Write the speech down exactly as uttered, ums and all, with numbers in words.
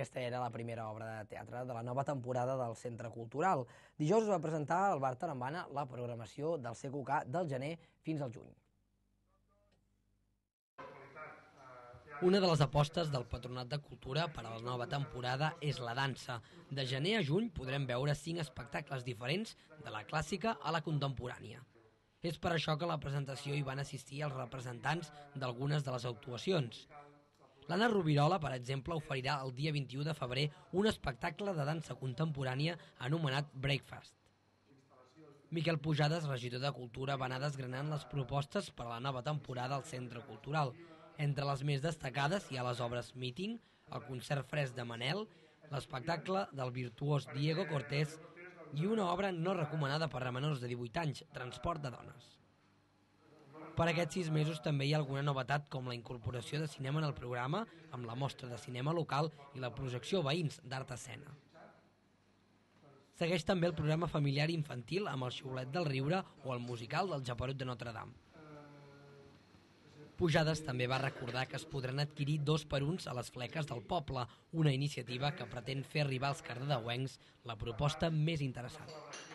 aquesta era la primera obra de teatre de la nova temporada del Centre Cultural. Dijous es va presentar al Bar Tarambana la programació del C Q K del gener fins al juny. Una de les apostes del Patronat de Cultura per a la nova temporada és la dansa. De gener a juny podrem veure cinc espectacles diferents, de la clàssica a la contemporània. És per això que a la presentació hi van assistir els representants d'algunes de les actuacions. L'Anna Rovirola, per exemple, oferirà el dia vint-i-u de febrer un espectacle de dansa contemporània anomenat Breakfast. Miquel Pujades, regidor de Cultura, va anar desgranant les propostes per a la nova temporada al Centre Cultural. Entre les més destacades hi ha les obres Meeting, el concert fresc de Manel, l'espectacle del virtuós Diego Cortés i una obra no recomanada per a menors de divuit anys, Transport de dones. Per aquests sis mesos també hi ha alguna novetat com la incorporació de cinema en el programa, amb la mostra de cinema local i la projecció Veïns d'Art Escena. Segueix també el programa familiar i infantil amb el Xiulet del Riure o el musical del Japerut de Notre Dame. Pujades també va recordar que es podran adquirir dos per uns a les fleques del poble, una iniciativa que pretén fer arribar als cardedeuencs la proposta més interessant.